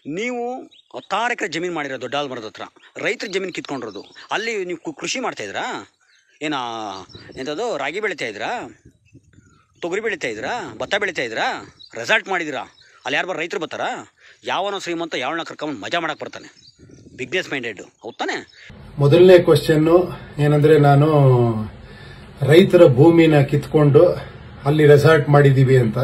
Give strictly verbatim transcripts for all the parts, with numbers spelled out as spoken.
ನೀವು ಹತ್ತಾರು ಎಕರೆ ಜಮೀನು ಮಾಡಿರೋ ದೊಡ್ಡ ಮರದ ಹತ್ರ ರೈತರ ಜಮೀನು ಕಿತ್ಕೊಂಡಿರೋದು. ಅಲ್ಲಿ ನೀವು ಕೃಷಿ ಮಾಡ್ತಾಯಿದ್ರಾ? ಏನೋ ಎಂಥದ್ದು ರಾಗಿ ಬೆಳೀತಾ ಇದ್ರಾ, ತೊಗರಿ ಬೆಳೀತಾ ಇದ್ರಾ, ಭತ್ತ ಬೆಳೀತಾ ಇದ್ರಾ, ರೆಸಾರ್ಟ್ ಮಾಡಿದಿರಾ? ಅಲ್ಲಿ ಯಾರು ಬರೋ ರೈತರು ಬರ್ತಾರಾ? ಯಾವನೋ ಶ್ರೀಮಂತ ಯಾವನ ಕರ್ಕೊಂಡು ಮಜಾ ಮಾಡಕ್ಕೆ ಬರ್ತಾನೆ, ಬಿಸ್ನೆಸ್ ಮೈಂಡೆಡ್. ಹೌದಾನೆ? ಮೊದಲನೇ ಕ್ವಶನ್ನು ಏನಂದ್ರೆ, ನಾನು ರೈತರ ಭೂಮಿನ ಕಿತ್ಕೊಂಡು ಅಲ್ಲಿ ರೆಸಾರ್ಟ್ ಮಾಡಿದೀವಿ ಅಂತ.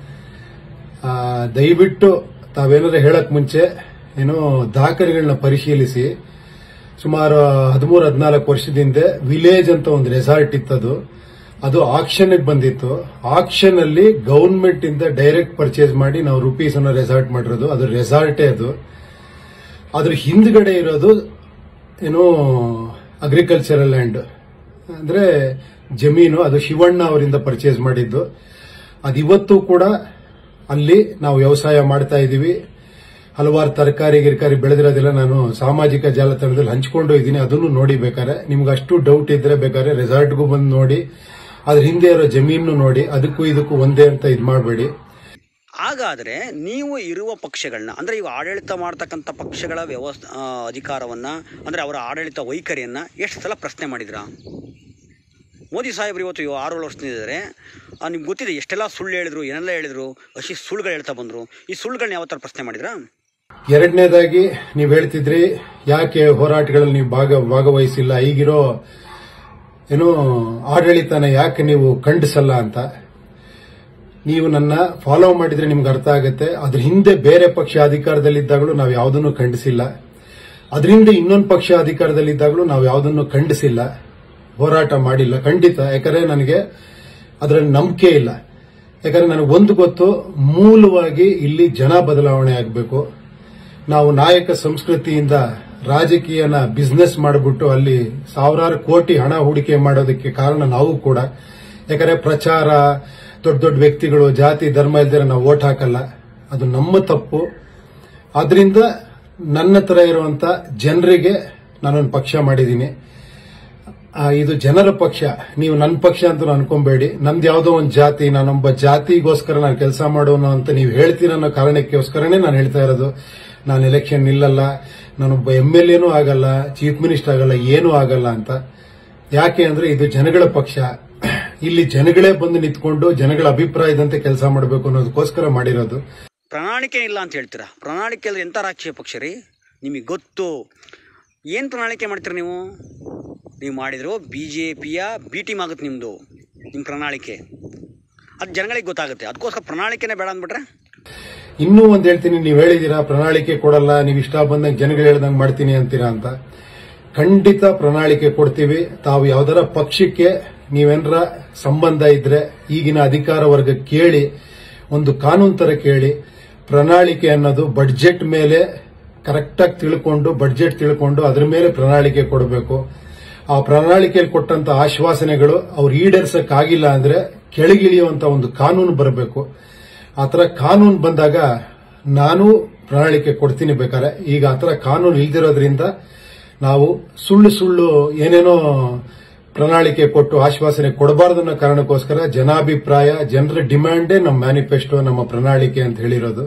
ದಯವಿಟ್ಟು ತಾವೇನಾದ್ರೆ ಹೇಳಕ್ ಮುಂಚೆ ಏನೋ ದಾಖಲೆಗಳನ್ನ ಪರಿಶೀಲಿಸಿ. ಸುಮಾರು ಹದಿಮೂರು ಹದಿನಾಲ್ಕು ವರ್ಷದಿಂದ ವಿಲೇಜ್ ಅಂತ ಒಂದು ರೆಸಾರ್ಟ್ ಇತ್ತದು, ಅದು ಆಕ್ಷನ್ ಬಂದಿತ್ತು. ಆಕ್ಷನ್ ಅಲ್ಲಿ ಗವರ್ಮೆಂಟ್ ಇಂದ ಡೈರೆಕ್ಟ್ ಪರ್ಚೇಸ್ ಮಾಡಿ ನಾವು ರುಪೀಸ್ ಅನ್ನ ರೆಸಾರ್ಟ್ ಮಾಡಿರೋದು. ಅದು ರೆಸಾರ್ಟೇ ಅದು. ಅದ್ರ ಹಿಂದ್ಗಡೆ ಇರೋದು ಏನೋ ಅಗ್ರಿಕಲ್ಚರಲ್ ಲ್ಯಾಂಡ್ ಅಂದ್ರೆ ಜಮೀನು, ಅದು ಶಿವಣ್ಣ ಅವರಿಂದ ಪರ್ಚೇಸ್ ಮಾಡಿದ್ದು. ಅದಿವತ್ತು ಕೂಡ ಅಲ್ಲಿ ನಾವು ವ್ಯವಸಾಯ ಮಾಡ್ತಾ ಇದೀವಿ. ಹಲವಾರು ತರಕಾರಿ ಗಿರ್ಕಾರಿ ಬೆಳೆದಿರೋದಿಲ್ಲ ನಾನು ಸಾಮಾಜಿಕ ಜಾಲತಾಣದಲ್ಲಿ ಹಂಚಿಕೊಂಡು ಇದ್ದೀನಿ, ಅದನ್ನು ನೋಡಿ. ಬೇಕಾದ್ರೆ ನಿಮ್ಗೆ ಅಷ್ಟು ಡೌಟ್ ಇದ್ರೆ ಬೇಕಾದ್ರೆ ರೆಸಾರ್ಟ್ಗೂ ಬಂದು ನೋಡಿ, ಅದ್ರ ಹಿಂದೆ ಇರೋ ಜಮೀನು ನೋಡಿ. ಅದಕ್ಕೂ ಇದಕ್ಕೂ ಒಂದೇ ಅಂತ ಇದು ಮಾಡಬೇಡಿ. ಹಾಗಾದರೆ ನೀವು ಇರುವ ಪಕ್ಷಗಳನ್ನ, ಅಂದರೆ ಇವು ಆಡಳಿತ ಮಾಡ್ತಕ್ಕಂಥ ಪಕ್ಷಗಳ ವ್ಯವಸ್ಥೆ ಅಧಿಕಾರವನ್ನು, ಅಂದರೆ ಅವರ ಆಡಳಿತ ವೈಖರಿಯನ್ನು ಎಷ್ಟು ಸಲ ಪ್ರಶ್ನೆ ಮಾಡಿದ್ರಾ? ಮೋದಿ ಸಾಹೇಬ್ರು ಇವತ್ತು ಆರು ಏಳು ವರ್ಷದಿದ್ದಾರೆ, ನಿಮ್ಗೆ ಗೊತ್ತಿದೆ ಎಷ್ಟೆಲ್ಲ ಸುಳ್ಳು ಹೇಳಿದ್ರು, ಏನೆಲ್ಲ ಹೇಳಿದ್ರು, ಅಷ್ಟು ಸುಳ್ಳುಗಳು ಹೇಳ್ತಾ ಬಂದರು. ಈ ಸುಳ್ಳುಗಳನ್ನ ಯಾವ ಥರ ಪ್ರಶ್ನೆ ಮಾಡಿದ್ರಾ? ಎರಡನೇದಾಗಿ ನೀವು ಹೇಳ್ತಿದ್ರಿ ಯಾಕೆ ಹೋರಾಟಗಳಲ್ಲಿ ನೀವು ಭಾಗ ಭಾಗವಹಿಸಿಲ್ಲ, ಈಗಿರೋ ಏನೋ ಆಡಳಿತನ ಯಾಕೆ ನೀವು ಖಂಡಿಸಲ್ಲ ಅಂತ. ನೀವು ನನ್ನ ಫಾಲೋ ಮಾಡಿದ್ರೆ ನಿಮ್ಗೆ ಅರ್ಥ ಆಗುತ್ತೆ. ಅದ್ರ ಹಿಂದೆ ಬೇರೆ ಪಕ್ಷ ಅಧಿಕಾರದಲ್ಲಿದ್ದಾಗಲೂ ನಾವು ಯಾವುದನ್ನು ಖಂಡಿಸಿಲ್ಲ, ಅದರಿಂದ ಇನ್ನೊಂದು ಪಕ್ಷ ಅಧಿಕಾರದಲ್ಲಿದ್ದಾಗಲೂ ನಾವು ಯಾವುದನ್ನು ಖಂಡಿಸಿಲ್ಲ, ಹೋರಾಟ ಮಾಡಿಲ್ಲ. ಖಂಡಿತ. ಯಾಕಂದ್ರೆ ನನಗೆ ಅದರಲ್ಲಿ ನಂಬಿಕೆ ಇಲ್ಲ. ಯಾಕಂದ್ರೆ ನನಗೆ ಒಂದು ಗೊತ್ತು, ಮೂಲವಾಗಿ ಇಲ್ಲಿ ಜನ ಬದಲಾವಣೆ ಆಗಬೇಕು. ನಾವು ನಾಯಕ ಸಂಸ್ಕೃತಿಯಿಂದ ರಾಜಕೀಯನ ಬಿಸ್ನೆಸ್ ಮಾಡಿಬಿಟ್ಟು ಅಲ್ಲಿ ಸಾವಿರಾರು ಕೋಟಿ ಹಣ ಹೂಡಿಕೆ ಮಾಡೋದಕ್ಕೆ ಕಾರಣ ನಾವು ಕೂಡ. ಯಾಕಂದ್ರೆ ಪ್ರಚಾರ, ದೊಡ್ಡ ದೊಡ್ಡ ವ್ಯಕ್ತಿಗಳು, ಜಾತಿ ಧರ್ಮ ಇಲ್ದಿರ ನಾವು ಓಟ್ ಹಾಕಲ್ಲ, ಅದು ನಮ್ಮ ತಪ್ಪು. ಆದ್ರಿಂದ ನನ್ನ ತರ ಇರುವಂತ ಜನರಿಗೆ ನಾನೊಂದು ಪಕ್ಷ ಮಾಡಿದ್ದೀನಿ. ಇದು ಜನರ ಪಕ್ಷ, ನೀವು ನನ್ನ ಪಕ್ಷ ಅಂತ ಅನ್ಕೊಂಬೇಡಿ. ನಮ್ದು ಯಾವುದೋ ಒಂದು ಜಾತಿ, ನಾನೊಬ್ಬ ಜಾತಿಗೋಸ್ಕರ ನಾನು ಕೆಲಸ ಮಾಡೋನು ಅಂತ ನೀವು ಹೇಳ್ತೀರ ಅನ್ನೋ ಕಾರಣಕ್ಕೋಸ್ಕರನೇ ನಾನು ಹೇಳ್ತಾ ಇರೋದು. ನಾನು ಎಲೆಕ್ಷನ್ ನಿಲ್ಲಲ್ಲ, ನಾನೊಬ್ಬ ಎಂ ಎಲ್ ಎನೂ ಆಗಲ್ಲ, ಚೀಫ್ ಮಿನಿಸ್ಟರ್ ಆಗಲ್ಲ, ಏನೂ ಆಗಲ್ಲ ಅಂತ. ಯಾಕೆ ಅಂದ್ರೆ ಇದು ಜನಗಳ ಪಕ್ಷ. ಇಲ್ಲಿ ಜನಗಳೇ ಬಂದು ನಿಂತ್ಕೊಂಡು ಜನಗಳ ಅಭಿಪ್ರಾಯದಂತೆ ಕೆಲಸ ಮಾಡಬೇಕು ಅನ್ನೋದಕ್ಕೋಸ್ಕರ ಮಾಡಿರೋದು. ಪ್ರಣಾಳಿಕೆ ಇಲ್ಲ ಅಂತ ಹೇಳ್ತೀರಾ? ಪ್ರಣಾಳಿಕೆ ಅಂದ್ರೆ ಎಂಥ ರಾಜಕೀಯ ಪಕ್ಷ ರೀ? ನಿಮಗೆ ಗೊತ್ತು ಏನು ಪ್ರಣಾಳಿಕೆ ಮಾಡ್ತೀರಾ ನೀವು? ನೀವು ಮಾಡಿದ್ರು ಬಿ ಜೆ ಪಿಯ ಬಿ ಟೀಮ್ ಆಗುತ್ತೆ ನಿಮ್ಮದು, ನಿಮ್ಮ ಪ್ರಣಾಳಿಕೆ. ಅದು ಜನಗಳಿಗೆ ಗೊತ್ತಾಗುತ್ತೆ. ಅದಕ್ಕೋಸ್ಕರ ಪ್ರಣಾಳಿಕೆನೇ ಬೇಡ ಅಂದ್ಬಿಟ್ರೆ. ಇನ್ನೂ ಒಂದು ಹೇಳ್ತೀನಿ, ನೀವು ಹೇಳಿದೀರಾ ಪ್ರಣಾಳಿಕೆ ಕೊಡಲ್ಲ, ನೀವು ಇಷ್ಟ ಬಂದಂಗೆ ಜನಗಳು ಹೇಳ್ದಂಗೆ ಮಾಡ್ತೀನಿ ಅಂತೀರಾ ಅಂತ. ಖಂಡಿತ ಪ್ರಣಾಳಿಕೆ ಕೊಡ್ತೀವಿ. ತಾವು ಯಾವ್ದಾರ ಪಕ್ಷಕ್ಕೆ ನೀವೇನರ ಸಂಬಂಧ ಇದ್ರೆ ಈಗಿನ ಅಧಿಕಾರ ವರ್ಗ ಕೇಳಿ, ಒಂದು ಕಾನೂನು ತರ ಕೇಳಿ. ಪ್ರಣಾಳಿಕೆ ಅನ್ನೋದು ಬಡ್ಜೆಟ್ ಮೇಲೆ ಕರೆಕ್ಟಾಗಿ ತಿಳ್ಕೊಂಡು, ಬಡ್ಜೆಟ್ ತಿಳ್ಕೊಂಡು ಅದ್ರ ಮೇಲೆ ಪ್ರಣಾಳಿಕೆ ಕೊಡಬೇಕು. ಆ ಪ್ರಣಾಳಿಕೆಯಲ್ಲಿ ಕೊಟ್ಟಂತ ಆಶ್ವಾಸನೆಗಳು ಅವ್ರು ಈಡೇರ್ಸಕ್ಕಾಗಿಲ್ಲ ಅಂದ್ರೆ ಕೆಳಗಿಳಿಯುವಂತ ಒಂದು ಕಾನೂನು ಬರಬೇಕು. ಆತರ ಕಾನೂನು ಬಂದಾಗ ನಾನು ಪ್ರಣಾಳಿಕೆ ಕೊಡ್ತೀನಿ ಬೇಕಾದ್ರೆ. ಈಗ ಆತರ ಕಾನೂನು ಇಲ್ದಿರೋದ್ರಿಂದ ನಾವು ಸುಳ್ಳು ಸುಳ್ಳು ಏನೇನೋ ಪ್ರಣಾಳಿಕೆ ಕೊಟ್ಟು ಆಶ್ವಾಸನೆ ಕೊಡಬಾರ್ದು ಅನ್ನೋ ಕಾರಣಕ್ಕೋಸ್ಕರ ಜನಾಭಿಪ್ರಾಯ, ಜನರ ಡಿಮ್ಯಾಂಡೇ ನಮ್ಮ ಮ್ಯಾನಿಫೆಸ್ಟೋ, ನಮ್ಮ ಪ್ರಣಾಳಿಕೆ ಅಂತ ಹೇಳಿರೋದು.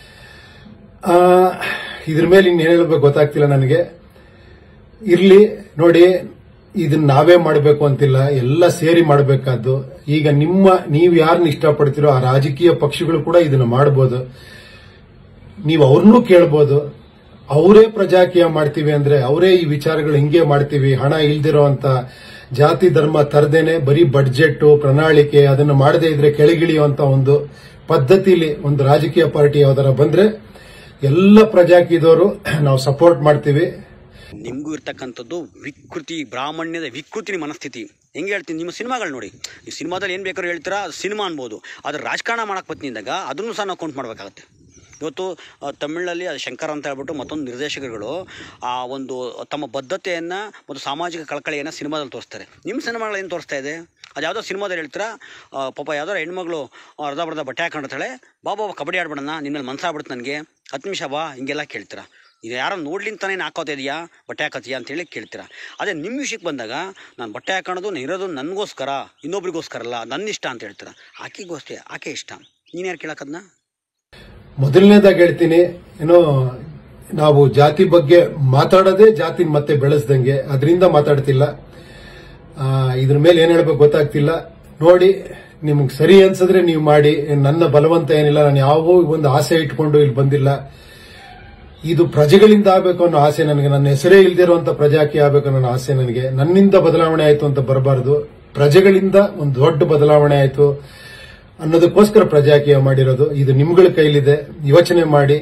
ಇದ್ರ ಮೇಲೆ ಇನ್ನೇನು ಹೇಳಬೇಕು ಗೊತ್ತಾಗ್ತಿಲ್ಲ ನನಗೆ. ಇರ್ಲಿ ನೋಡಿ, ಇದನ್ನ ನಾವೇ ಮಾಡಬೇಕು ಅಂತಿಲ್ಲ, ಎಲ್ಲ ಸೇರಿ ಮಾಡಬೇಕಾದ್ದು. ಈಗ ನಿಮ್ಮ ನೀವು ಯಾರನ್ನ ಇಷ್ಟಪಡ್ತೀರೋ ಆ ರಾಜಕೀಯ ಪಕ್ಷಗಳು ಕೂಡ ಇದನ್ನ ಮಾಡಬಹುದು. ನೀವು ಅವ್ರನ್ನೂ ಕೇಳಬಹುದು. ಅವರೇ ಪ್ರಜಾಕೀಯ ಮಾಡ್ತೀವಿ ಅಂದ್ರೆ, ಅವರೇ ಈ ವಿಚಾರಗಳು ಹಿಂಗೆ ಮಾಡ್ತೀವಿ, ಹಣ ಇಲ್ದಿರೋ ಅಂತ ಜಾತಿ ಧರ್ಮ ತರದೇನೆ ಬರೀ ಬಡ್ಜೆಟ್ ಪ್ರಣಾಳಿಕೆ ಅದನ್ನು ಮಾಡದೇ ಇದ್ರೆ ಕೆಳಗಿಳಿಯುವಂತ ಒಂದು ಪದ್ಧತಿಲಿ ಒಂದು ರಾಜಕೀಯ ಪಾರ್ಟಿ ಯಾವ್ದಾರ ಬಂದ್ರೆ ಎಲ್ಲ ಪ್ರಜಾಕೀಯದವರು ನಾವು ಸಪೋರ್ಟ್ ಮಾಡ್ತೀವಿ. ನಿಮಗೂ ಇರ್ತಕ್ಕಂಥದ್ದು ವಿಕೃತಿ, ಬ್ರಾಹ್ಮಣ್ಯದ ವಿಕೃತಿ ಮನಸ್ಥಿತಿ. ಹೆಂಗೆ ಹೇಳ್ತೀನಿ, ನಿಮ್ಮ ಸಿನಿಮಾಗಳು ನೋಡಿ. ಈ ಸಿನಿಮಾದಲ್ಲಿ ಏನು ಬೇಕಾದ್ರೂ ಹೇಳ್ತೀರಾ, ಅದು ಸಿನಿಮಾ ಅನ್ಬೋದು. ಆದರೆ ರಾಜಕಾರಣ ಮಾಡಕ್ಕೆ ಬತ್ತಿನಿಂದಾಗ ಅದನ್ನು ಸಹ ನಾವು ಕೌಂಟ್ ಮಾಡಬೇಕಾಗತ್ತೆ. ಇವತ್ತು ತಮಿಳಲ್ಲಿ ಅದು ಶಂಕರ್ ಅಂತ ಹೇಳ್ಬಿಟ್ಟು ಮತ್ತೊಂದು ನಿರ್ದೇಶಕರುಗಳು ಆ ಒಂದು ತಮ್ಮ ಬದ್ಧತೆಯನ್ನು ಮತ್ತು ಸಾಮಾಜಿಕ ಕಳಕಳಿಯನ್ನು ಸಿನಿಮಾದಲ್ಲಿ ತೋರಿಸ್ತಾರೆ. ನಿಮ್ಮ ಸಿನಿಮಾಗಳು ಏನು ತೋರಿಸ್ತಾ ಇದೆ? ಅದು ಯಾವುದೋ ಸಿನಿಮಾದಲ್ಲಿ ಹೇಳ್ತೀರಾ, ಪಾಪ ಯಾವುದೋ ಹೆಣ್ಮಗಳು ಅರ್ಧ ಬರ್ಧ ಬಟ್ಟೆ ಹಾಕೊಂಡಿರ್ತಾಳೆ, ಬಾಬಾ ಕಬಡ್ಡಿ ಆಡ್ಬಿಡೋಣ, ನಿನ್ನಲ್ಲಿ ಮನಸ್ಸಾಗ್ಬಿಡುತ್ತೆ ನನಗೆ, ಹತ್ತು ನಿಮಿಷ ಬಾ, ಹಿಂಗೆಲ್ಲ ಕೇಳ್ತೀರಾ. ಇದು ಯಾರೋ ನೋಡ್ಲಿಂತಾನೆ ಹಾಕೋತಾ ಇದೆಯಾ, ಬಟ್ಟೆ ಹಾಕೋತೀಯಾ ಅಂತೇಳಿ ಕೇಳ್ತೀರಾ. ಅದೇ ನಿಮ್ಮ ವಿಷಯಕ್ಕೆ ಬಂದಾಗ ನಾನು ಬಟ್ಟೆ ಹಾಕೋಣದು ಇರೋದು ನನಗೋಸ್ಕರ, ಇನ್ನೊಬ್ರಿಗೋಸ್ಕರ ಅಲ್ಲ, ನನ್ನ ಇಷ್ಟ ಅಂತ ಹೇಳ್ತೀರಾ. ಆಕೆಗೋಸ್ಕರ, ಆಕೆ ಇಷ್ಟ. ನೀನು ಯಾರು ಕೇಳಕ್ಕದನ್ನ? ಮೊದಲನೇದಾಗಿ ಹೇಳ್ತೀನಿ, ಏನೋ ನಾವು ಜಾತಿ ಬಗ್ಗೆ ಮಾತಾಡೋದೇ ಜಾತಿ ಮತ್ತೆ ಬೆಳೆಸ್ದಂಗೆ, ಅದರಿಂದ ಮಾತಾಡ್ತಿಲ್ಲ. ಇದ್ರ ಮೇಲೆ ಏನ್ ಹೇಳ್ಬೇಕು ಗೊತ್ತಾಗ್ತಿಲ್ಲ. ನೋಡಿ, ನಿಮ್ಗೆ ಸರಿ ಅನ್ಸಿದ್ರೆ ನೀವು ಮಾಡಿ, ನನ್ನ ಬಲವಂತ ಏನಿಲ್ಲ. ನಾನು ಯಾವ ಒಂದು ಆಸೆ ಇಟ್ಕೊಂಡು ಇಲ್ಲಿ ಬಂದಿಲ್ಲ. ಇದು ಪ್ರಜೆಗಳಿಂದ ಆಗಬೇಕು ಅನ್ನೋ ಆಸೆ ನನಗೆ. ನನ್ನ ಹೆಸರೇ ಇಲ್ದಿರುವಂತ ಪ್ರಜಾಕಿ ಆಗಬೇಕು ಅನ್ನೋ ಆಸೆ ನನಗೆ. ನನ್ನಿಂದ ಬದಲಾವಣೆ ಆಯ್ತು ಅಂತ ಬರಬಾರದು, ಪ್ರಜೆಗಳಿಂದ ಒಂದು ದೊಡ್ಡ ಬದಲಾವಣೆ ಆಯ್ತು ಅನ್ನೋದಕ್ಕೋಸ್ಕರ ಪ್ರಜಾಕೀಯ ಮಾಡಿರೋದು. ಇದು ನಿಮ್ಗಳ ಕೈಲಿದೆ, ಯೋಚನೆ ಮಾಡಿ.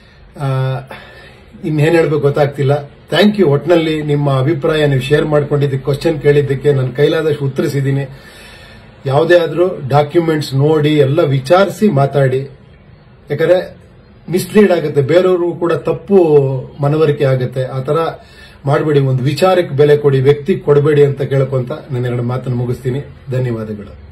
ಇನ್ನೇನ್ ಹೇಳ್ಬೇಕು ಗೊತ್ತಾಗ್ತಿಲ್ಲ. Thank you. ಒಟ್ನಲ್ಲಿ ನಿಮ್ಮ ಅಭಿಪ್ರಾಯ ನೀವು ಶೇರ್ ಮಾಡ್ಕೊಂಡಿದ್ದಕ್ಕೆ, ಕ್ವಶನ್ ಕೇಳಿದ್ದಕ್ಕೆ ನನ್ನ ಕೈಲಾದಷ್ಟು ಉತ್ತರಿಸಿದ್ದೀನಿ. ಯಾವುದೇ ಆದ್ರೂ ಡಾಕ್ಯುಮೆಂಟ್ಸ್ ನೋಡಿ ಎಲ್ಲ ವಿಚಾರಿಸಿ ಮಾತಾಡಿ. ಯಾಕಂದ್ರೆ ಮಿಸ್ಲೀಡ್ ಆಗುತ್ತೆ, ಬೇರೆಯವ್ರಿಗೂ ಕೂಡ ತಪ್ಪು ಮನವರಿಕೆ ಆಗುತ್ತೆ. ಆ ತರ ಮಾಡಬೇಡಿ. ಒಂದು ವಿಚಾರಕ್ಕೆ ಬೆಲೆ ಕೊಡಿ, ವ್ಯಕ್ತಿ ಕೊಡಬೇಡಿ ಅಂತ ಕೇಳ್ಕೊಂತ ನನ್ನ ಎರಡು ಮಾತನ್ನು ಮುಗಿಸ್ತೀನಿ. ಧನ್ಯವಾದಗಳು.